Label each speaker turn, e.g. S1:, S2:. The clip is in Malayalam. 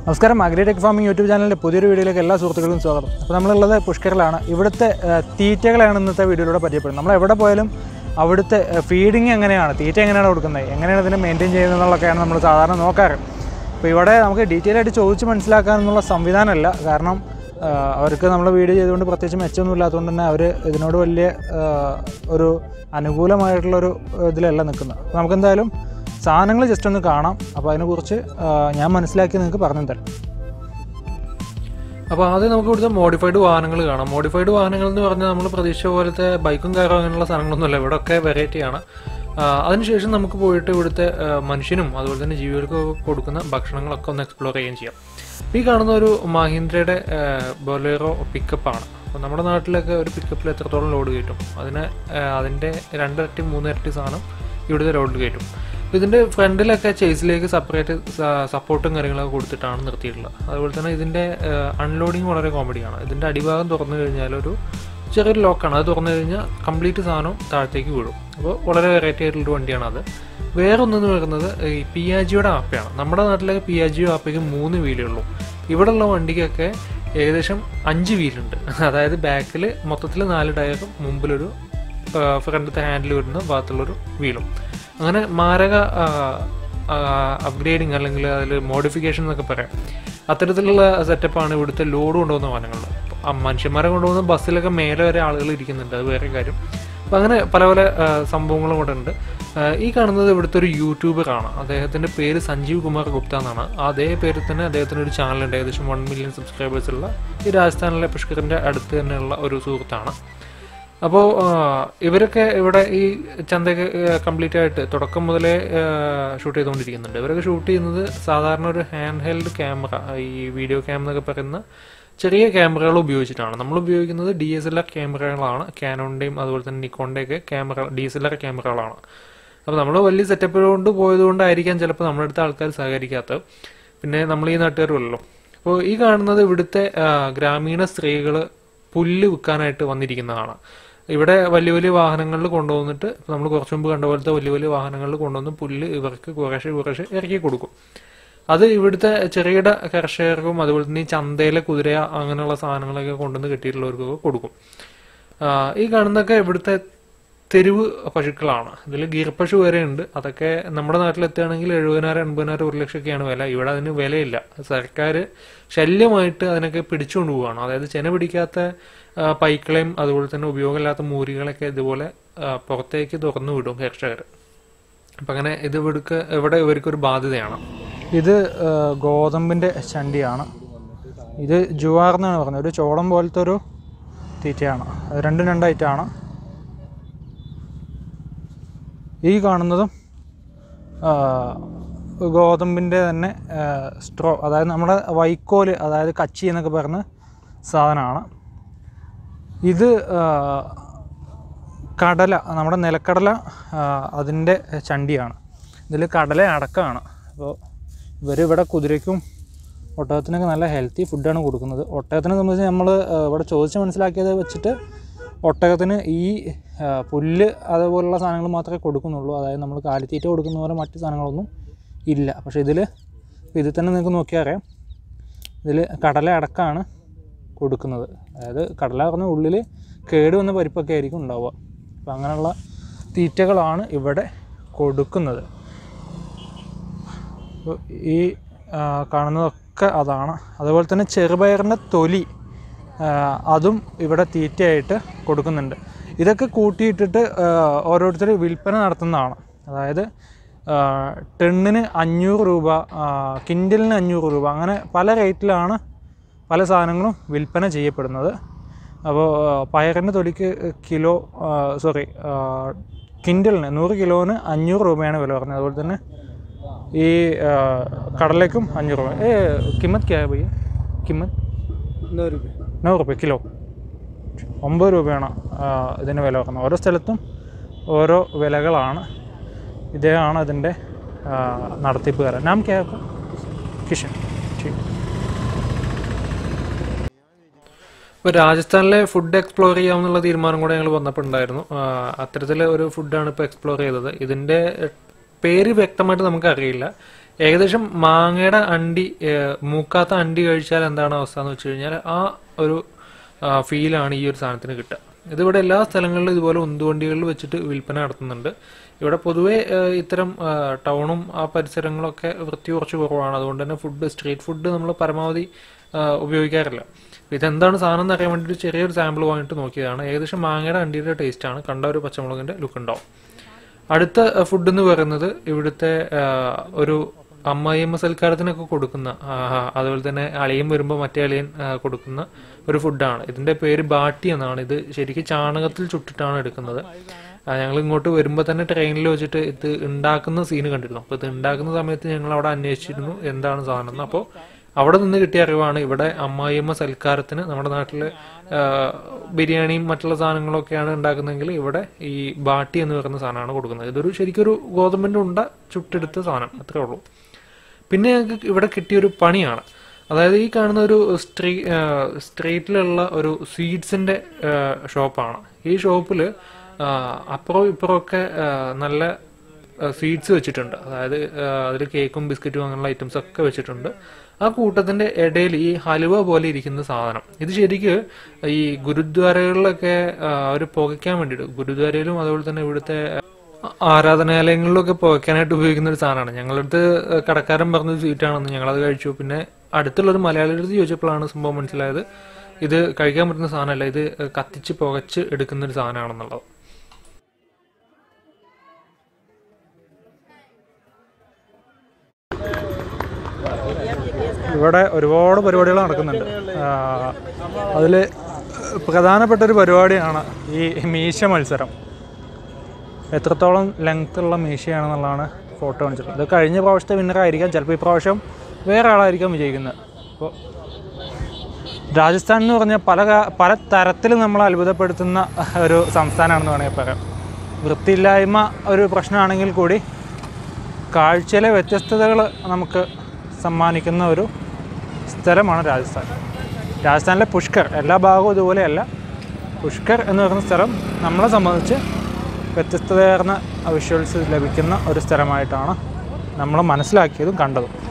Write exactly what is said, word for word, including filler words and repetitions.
S1: നമസ്കാരം, അഗ്രി ടെക് ഫാമിംഗ് യൂട്യൂബ് ചാനലിൻ്റെ പുതിയൊരു വീഡിയോയിലേക്ക് എല്ലാ സുഹൃത്തുക്കളും സ്വാഗതം. അപ്പോൾ നമ്മളുള്ളത് പുഷ്കറിലാണ്. ഇവിടുത്തെ തീറ്റകളാണ് ഇന്നത്തെ വീഡിയോയിലൂടെ പരിചയപ്പെടുന്നത്. നമ്മൾ എവിടെ പോയാലും അവിടുത്തെ ഫീഡിങ് എങ്ങനെയാണ്, തീറ്റ എങ്ങനെയാണ് കൊടുക്കുന്നത്, എങ്ങനെയാണ് ഇതിനെ മെയിൻറ്റെയിൻ ചെയ്യുന്നതെന്നുള്ളതൊക്കെയാണ് നമ്മൾ സാധാരണ നോക്കാറ്. അപ്പോൾ ഇവിടെ നമുക്ക് ഡീറ്റെയിൽ ആയിട്ട് ചോദിച്ച് മനസ്സിലാക്കാനുള്ള സംവിധാനമല്ല. കാരണം അവർക്ക് നമ്മൾ വീഡിയോ ചെയ്തുകൊണ്ട് പ്രത്യേകിച്ച് മെച്ചമൊന്നും ഇല്ലാത്തതുകൊണ്ട് തന്നെ അവർ ഇതിനോട് വലിയ ഒരു അനുകൂലമായിട്ടുള്ളൊരു ഇതിലല്ല നിൽക്കുന്നത്. അപ്പോൾ നമുക്കെന്തായാലും സാധനങ്ങൾ ജസ്റ്റ് ഒന്ന് കാണാം. അപ്പോൾ അതിനെക്കുറിച്ച് ഞാൻ മനസ്സിലാക്കി നിങ്ങൾക്ക് പറഞ്ഞു തരാം.
S2: അപ്പോൾ ആദ്യം നമുക്ക് ഇവിടുത്തെ മോഡിഫൈഡ് വാഹനങ്ങൾ കാണാം. മോഡിഫൈഡ് വാഹനങ്ങൾ എന്ന് പറഞ്ഞാൽ നമ്മൾ പ്രതീക്ഷിച്ച പോലത്തെ ബൈക്കും കാറും അങ്ങനെയുള്ള സാധനങ്ങളൊന്നുമല്ല, ഇവിടെ ഒക്കെ വെറൈറ്റിയാണ്. അതിനുശേഷം നമുക്ക് പോയിട്ട് ഇവിടുത്തെ മനുഷ്യനും അതുപോലെ തന്നെ ജീവികൾക്ക് കൊടുക്കുന്ന ഭക്ഷണങ്ങളൊക്കെ ഒന്ന് എക്സ്പ്ലോർ ചെയ്യുകയും ചെയ്യാം. ഈ കാണുന്ന ഒരു മഹീന്ദ്രയുടെ ബൊലേറോ പിക്കപ്പാണ്. അപ്പോൾ നമ്മുടെ നാട്ടിലൊക്കെ ഒരു പിക്കപ്പിൽ എത്രത്തോളം ലോഡ് കയറ്റും, അതിന് അതിൻ്റെ രണ്ടിരട്ടി മൂന്നിരട്ടി സാധനം ഇവിടുത്തെ ലോഡ് കയറ്റും. ഇതിൻ്റെ ഫ്രണ്ടിലൊക്കെ ചേസിലേക്ക് സെപ്പറേറ്റ് സപ്പോർട്ടും കാര്യങ്ങളൊക്കെ കൊടുത്തിട്ടാണ് നിർത്തിയിട്ടുള്ളത്. അതുപോലെ തന്നെ ഇതിൻ്റെ അൺലോഡിങ് വളരെ കോമഡിയാണ്. ഇതിൻ്റെ അടിഭാഗം തുറന്നു കഴിഞ്ഞാൽ ഒരു ചെറിയൊരു ലോക്കാണ്. അത് തുറന്നു കഴിഞ്ഞാൽ കംപ്ലീറ്റ് സാധനവും താഴത്തേക്ക് വീഴും. അപ്പോൾ വളരെ വെറൈറ്റി ആയിട്ടുള്ളൊരു വണ്ടിയാണ് അത്. വേറൊന്നെന്ന് പറയുന്നത് ഈ പിയാജിയുടെ ആപ്പയാണ്. നമ്മുടെ നാട്ടിലൊക്കെ പിയാജിയോ ആപ്പയ്ക്ക് മൂന്ന് വീലേ ഉള്ളൂ. ഇവിടെയുള്ള വണ്ടിക്കൊക്കെ ഏകദേശം അഞ്ച് വീലുണ്ട്. അതായത് ബാക്കിൽ മൊത്തത്തിൽ നാല് ടയറും മുമ്പിലൊരു ഫ്രണ്ടത്തെ ഹാൻഡിൽ വരുന്ന ഭാഗത്തുള്ളൊരു വീലും. അങ്ങനെ മാരക അപ്ഗ്രേഡിങ് അല്ലെങ്കിൽ അതിൽ മോഡിഫിക്കേഷൻ എന്നൊക്കെ പറയാം. അത്തരത്തിലുള്ള സെറ്റപ്പാണ് ഇവിടുത്തെ ലോഡ് കൊണ്ടുപോകുന്ന വാഹനങ്ങളിൽ. മനുഷ്യന്മാരെ കൊണ്ടുപോകുന്ന ബസ്സിലൊക്കെ മേലെ വരെ ആളുകൾ ഇരിക്കുന്നുണ്ട്, അത് വേറെ കാര്യം. അപ്പം അങ്ങനെ പല പല സംഭവങ്ങളും കൂടെ ഉണ്ട്. ഈ കാണുന്നത് ഇവിടുത്തെ ഒരു യൂട്യൂബറാണ്. അദ്ദേഹത്തിൻ്റെ പേര് സഞ്ജീവ് കുമാർ ഗുപ്ത എന്നാണ്. അതേ പേരിൽ തന്നെ അദ്ദേഹത്തിന് ഒരു ചാനലുണ്ട്, ഏകദേശം വൺ മില്യൺ സബ്സ്ക്രൈബേഴ്സുള്ള. ഈ രാജസ്ഥാനിലെ പുഷ്കറിൻ്റെ അടുത്ത് തന്നെയുള്ള ഒരു സുഹൃത്താണ്. അപ്പോൾ ഇവരൊക്കെ ഇവിടെ ഈ ചന്തയൊക്കെ കംപ്ലീറ്റ് ആയിട്ട് തുടക്കം മുതലേ ഷൂട്ട് ചെയ്തുകൊണ്ടിരിക്കുന്നുണ്ട്. ഇവരൊക്കെ ഷൂട്ട് ചെയ്യുന്നത് സാധാരണ ഒരു ഹാൻഡ് ഹെൽഡ് ക്യാമറ, ഈ വീഡിയോ ക്യാം എന്നൊക്കെ പറയുന്ന ചെറിയ ക്യാമറകൾ ഉപയോഗിച്ചിട്ടാണ്. നമ്മൾ ഉപയോഗിക്കുന്നത് ഡി എസ് എൽ ആർ ക്യാമറകളാണ്. കാനോണിൻ്റെയും അതുപോലെ തന്നെ നിക്കോണിൻ്റെയൊക്കെ camera D S L R ക്യാമറകളാണ്. അപ്പോൾ നമ്മൾ വലിയ സെറ്റപ്പ് കൊണ്ട് പോയതുകൊണ്ടായിരിക്കാം ചിലപ്പോൾ നമ്മുടെ അടുത്ത ആൾക്കാർ സഹകരിക്കാത്തത്. പിന്നെ നമ്മൾ ഈ നാട്ടുകാരുമല്ലോ. അപ്പോൾ ഈ കാണുന്നത് ഇവിടുത്തെ ഗ്രാമീണ സ്ത്രീകൾ പുല്ല് വിൽക്കാനായിട്ട് വന്നിരിക്കുന്നതാണ്. ഇവിടെ വലിയ വലിയ വാഹനങ്ങളിൽ കൊണ്ടുവന്നിട്ട് നമ്മൾ കുറച്ചു മുമ്പ് കണ്ട പോലത്തെ വലിയ വലിയ വാഹനങ്ങളിൽ കൊണ്ടുവന്ന് പുല്ല് ഇവർക്ക് കുറേശ്ശെ കുറേശ്ശെ ഇറക്കി കൊടുക്കും. അത് ഇവിടുത്തെ ചെറുകിട കർഷകർക്കും അതുപോലെ തന്നെ ഈ ചന്തയിലെ കുതിര അങ്ങനെയുള്ള സാധനങ്ങളൊക്കെ കൊണ്ടുവന്ന് കെട്ടിയിട്ടുള്ളവർക്കൊക്കെ കൊടുക്കും. ഈ കാണുന്നതൊക്കെ ഇവിടുത്തെ തെരുവ് പശുക്കളാണ്. ഇതിൽ ഗീർപശു വരെ ഉണ്ട്. അതൊക്കെ നമ്മുടെ നാട്ടിലെത്തുകയാണെങ്കിൽ എഴുപതിനായിരം എൺപതിനായിരം ഒരു ലക്ഷമൊക്കെയാണ് വില. ഇവിടെ അതിന് വിലയില്ല. സർക്കാർ ശല്യമായിട്ട് അതിനൊക്കെ പിടിച്ചുകൊണ്ട് പോവുകയാണ്. അതായത് ചെന പിടിക്കാത്ത പൈക്കളെയും അതുപോലെ തന്നെ ഉപയോഗമില്ലാത്ത മൂരികളൊക്കെ ഇതുപോലെ പുറത്തേക്ക് തുറന്നു വിടും കർഷകർ. അപ്പം അങ്ങനെ ഇത് ഇവിടുക്ക് ഇവിടെ ഇവർക്കൊരു ബാധ്യതയാണ്.
S1: ഇത് ഗോതമ്പിൻ്റെ ചണ്ടിയാണ്. ഇത് ജുവാർ എന്നാണ് പറഞ്ഞത്. ഒരു ചോളം പോലത്തെ ഒരു തീറ്റയാണ്. അത് രണ്ടും രണ്ടായിട്ടാണ്. ഈ കാണുന്നതും ഗോതമ്പിൻ്റെ തന്നെ സ്ട്രോ, അതായത് നമ്മുടെ വൈക്കോല്, അതായത് കച്ചി എന്നൊക്കെ പറയുന്ന സാധനമാണ്. ഇത് കടല, നമ്മുടെ നിലക്കടല, അതിൻ്റെ ചണ്ടിയാണ്. ഇതിൽ കടല അടക്കമാണ്. അപ്പോൾ ഇവരിവിടെ കുതിരയ്ക്കും ഒട്ടകത്തിനൊക്കെ നല്ല ഹെൽത്തി ഫുഡാണ് കൊടുക്കുന്നത്. ഒട്ടകത്തിനെ സംബന്ധിച്ച് നമ്മൾ ഇവിടെ ചോദിച്ച് മനസ്സിലാക്കിയത് വെച്ചിട്ട് ഒട്ടകത്തിന് ഈ പുല്ല് അതുപോലുള്ള സാധനങ്ങൾ മാത്രമേ കൊടുക്കുന്നുള്ളൂ. അതായത് നമ്മൾ കാലിത്തീറ്റ കൊടുക്കുന്ന പോലെ മറ്റ് സാധനങ്ങളൊന്നും ഇല്ല. പക്ഷേ ഇതിൽ ഇതിൽ തന്നെ നിങ്ങൾക്ക് നോക്കിയാൽ അറിയാം, ഇതിൽ കടല അടക്കമാണ് കൊടുക്കുന്നത്. അതായത് കടല പറഞ്ഞ ഉള്ളിൽ കേട് വന്ന പരിപ്പൊക്കെ ആയിരിക്കും ഉണ്ടാവുക. അപ്പോൾ അങ്ങനെയുള്ള തീറ്റകളാണ് ഇവിടെ കൊടുക്കുന്നത്. ഈ കാണുന്നതൊക്കെ അതാണ്. അതുപോലെ തന്നെ ചെറുപയറിൻ്റെ തൊലി, അതും ഇവിടെ തീറ്റയായിട്ട് കൊടുക്കുന്നുണ്ട്. ഇതൊക്കെ കൂട്ടിയിട്ടിട്ട് ഓരോരുത്തർ വിൽപ്പന നടത്തുന്നതാണ്. അതായത് ടണ്ണിന് അഞ്ഞൂറ് രൂപ, കിൻഡലിന് അഞ്ഞൂറ് രൂപ, അങ്ങനെ പല റേറ്റിലാണ് പല സാധനങ്ങളും വിൽപ്പന ചെയ്യപ്പെടുന്നത്. അപ്പോൾ പയറിൻ്റെ തൊലിക്ക് കിലോ സോറി കിൻഡലിന് നൂറ് കിലോന് അഞ്ഞൂറ് രൂപയാണ് വില പറഞ്ഞത്. അതുപോലെ തന്നെ ഈ കടലയ്ക്കും അഞ്ഞൂറ് രൂപ. ഏ കിമ്മത്ത് ക്യാ ഭയ്യ? കിമ്മത്ത് നൂറ് രൂപ നൂറ് രൂപ കിലോ, ഒമ്പത് രൂപയാണ് ഇതിന് വില പറഞ്ഞത്. ഓരോ സ്ഥലത്തും ഓരോ വിലകളാണ്. ഇദ്ദേഹമാണ് ഇതിൻ്റെ നടത്തിപ്പുകാരൻ. നാം ക്യാ കിഷൻ.
S2: ഇപ്പോൾ രാജസ്ഥാനിലെ ഫുഡ് എക്സ്പ്ലോർ ചെയ്യാമെന്നുള്ള തീരുമാനം കൂടെ ഞങ്ങൾ വന്നപ്പോൾ ഉണ്ടായിരുന്നു. അത്തരത്തിലെ ഒരു ഫുഡാണ് ഇപ്പോൾ എക്സ്പ്ലോർ ചെയ്തത്. ഇതിൻ്റെ പേര് വ്യക്തമായിട്ട് നമുക്കറിയില്ല. ഏകദേശം മാങ്ങയുടെ അണ്ടി, മൂക്കാത്ത അണ്ടി കഴിച്ചാൽ എന്താണ് അവസ്ഥ എന്ന് വെച്ച് കഴിഞ്ഞാൽ ആ ഒരു ഫീലാണ് ഈ ഒരു സാധനത്തിന് കിട്ടുക. ഇതിവിടെ എല്ലാ സ്ഥലങ്ങളിലും ഇതുപോലെ ഉന്തുവണ്ടികളിൽ വെച്ചിട്ട് വിൽപ്പന നടത്തുന്നുണ്ട്. ഇവിടെ പൊതുവേ ഇത്തരം ടൗണും ആ പരിസരങ്ങളൊക്കെ വൃത്തി കുറച്ച് കുറവാണ്. അതുകൊണ്ട് തന്നെ ഫുഡ്, സ്ട്രീറ്റ് ഫുഡ് നമ്മൾ പരമാവധി ഉപയോഗിക്കാറില്ല. ഇതെന്താണ് സാധനം എന്ന് അറിയാൻ വേണ്ടിയിട്ട് ചെറിയൊരു സാമ്പിൾ വാങ്ങിയിട്ട് നോക്കിയതാണ്. ഏകദേശം മാങ്ങയുടെ അണ്ടിയുടെ ടേസ്റ്റാണ്, കണ്ട ഒരു പച്ചമുളകിൻ്റെ ലുക്ക് ഉണ്ടാവും. അടുത്ത ഫുഡ് എന്ന് പറയുന്നത് ഇവിടുത്തെ ഒരു അമ്മായിയമ്മ സൽക്കാരത്തിനൊക്കെ കൊടുക്കുന്ന, അതുപോലെ തന്നെ അളിയൻ വരുമ്പോൾ മറ്റേ അളിയൻ കൊടുക്കുന്ന ഒരു ഫുഡാണ്. ഇതിൻ്റെ പേര് ബാട്ടി എന്നാണ്. ഇത് ശരിക്കും ചാണകത്തിൽ ചുട്ടിട്ടാണ് എടുക്കുന്നത്. ഞങ്ങൾ ഇങ്ങോട്ട് വരുമ്പോൾ തന്നെ ട്രെയിനിൽ വെച്ചിട്ട് ഇത് ഉണ്ടാക്കുന്ന സീന് കണ്ടിരുന്നു. അപ്പോൾ ഇത് ഉണ്ടാക്കുന്ന സമയത്ത് ഞങ്ങൾ അവിടെ അന്വേഷിച്ചിരുന്നു എന്താണ് സാധനം എന്ന്. അപ്പോൾ അവിടെ നിന്ന് കിട്ടിയ അറിവാണ് ഇവിടെ അമ്മായിയമ്മ സൽക്കാരത്തിന് നമ്മുടെ നാട്ടിൽ ബിരിയാണിയും മറ്റുള്ള സാധനങ്ങളൊക്കെയാണ് ഉണ്ടാക്കുന്നതെങ്കിൽ ഇവിടെ ഈ ബാട്ടി എന്ന് പറയുന്ന സാധനമാണ് കൊടുക്കുന്നത്. ഇതൊരു ശരിക്കൊരു ഗോതമ്പിൻ്റെ ഉണ്ട ചുട്ടെടുത്ത സാധനം, അത്രേ ഉള്ളൂ. പിന്നെ ഞങ്ങൾക്ക് ഇവിടെ കിട്ടിയൊരു പണിയാണ്. അതായത് ഈ കാണുന്ന ഒരു സ്ട്രീ സ്ട്രീറ്റിലുള്ള ഒരു സ്വീറ്റ്സിൻ്റെ ഷോപ്പാണ്. ഈ ഷോപ്പിൽ അപ്പുറവും ഇപ്പുറമൊക്കെ നല്ല സ്വീറ്റ്സ് വെച്ചിട്ടുണ്ട്. അതായത് അതിൽ കേക്കും ബിസ്ക്കറ്റും അങ്ങനെയുള്ള ഐറ്റംസ് ഒക്കെ വെച്ചിട്ടുണ്ട്. ആ കൂട്ടത്തിൻ്റെ ഇടയിൽ ഈ ഹലുവ പോലെ ഇരിക്കുന്ന സാധനം, ഇത് ശരിക്ക് ഈ ഗുരുദ്വാരകളിലൊക്കെ അവർ പുകയ്ക്കാൻ വേണ്ടിയിട്ട്, ഗുരുദ്വാരയിലും അതുപോലെ തന്നെ ഇവിടുത്തെ ആരാധനാലയങ്ങളിലൊക്കെ പുകയ്ക്കാനായിട്ട് ഉപയോഗിക്കുന്ന ഒരു സാധനമാണ്. ഞങ്ങളടുത്ത് കടക്കാരൻ പറഞ്ഞത് സ്വീറ്റാണെന്ന്, ഞങ്ങളത് കഴിച്ചു. പിന്നെ അടുത്തുള്ളൊരു മലയാളിയുടെ അടുത്ത് ചോദിച്ചപ്പോഴാണ് സംഭവം മനസ്സിലായത് ഇത് കഴിക്കാൻ പറ്റുന്ന സാധനമല്ല, ഇത് കത്തിച്ച് പുകച്ച് എടുക്കുന്നൊരു സാധനമാണെന്നുള്ളത്.
S1: ഇവിടെ ഒരുപാട് പരിപാടികൾ നടക്കുന്നുണ്ട്. അതിൽ പ്രധാനപ്പെട്ടൊരു പരിപാടിയാണ് ഈ മീശ മത്സരം. എത്രത്തോളം ലെങ്ത്തുള്ള മീശയാണെന്നുള്ളതാണ് ഫോട്ടോ കാണിച്ചത്. ഇത് കഴിഞ്ഞ പ്രാവശ്യത്തെ വിന്നറായിരിക്കാം, ചിലപ്പോൾ ഈ പ്രാവശ്യം വേറെ ആളായിരിക്കാം വിജയിക്കുന്നത്. അപ്പോൾ രാജസ്ഥാൻ എന്ന് പറഞ്ഞാൽ പല പല തരത്തിൽ നമ്മൾ അത്ഭുതപ്പെടുത്തുന്ന ഒരു സംസ്ഥാനമാണെന്ന് വേണമെങ്കിൽ പറയാം. വൃത്തിയില്ലായ്മ ഒരു പ്രശ്നമാണെങ്കിൽ കൂടി കാഴ്ചയിലെ വ്യത്യസ്തതകൾ നമുക്ക് സമ്മാനിക്കുന്ന ഒരു സ്ഥലമാണ് രാജസ്ഥാൻ. രാജസ്ഥാനിലെ പുഷ്കർ, എല്ലാ ഭാഗവും ഇതുപോലെയല്ല. പുഷ്കർ എന്ന് പറയുന്ന സ്ഥലം നമ്മളെ സംബന്ധിച്ച് വ്യത്യസ്തതയാർന്ന വിഷ്വൽസ് ലഭിക്കുന്ന ഒരു സ്ഥലമായിട്ടാണ് നമ്മൾ മനസ്സിലാക്കിയതും കണ്ടതും.